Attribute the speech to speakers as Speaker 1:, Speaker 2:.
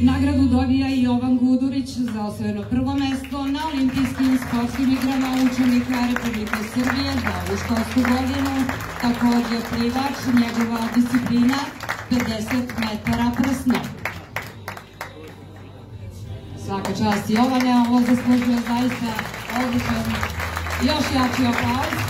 Speaker 1: Nagradu dobija i Jovan Gudurić za osvojeno prvo mesto na olimpijskim sportskim igrama učenika Republike Srbije za ovu školsku godinu. Takođe plivač, njegova disciplina 50 metara prsno. Svaka čast Jovane, ovo zaslužuje zaista odličan još jači aplauz.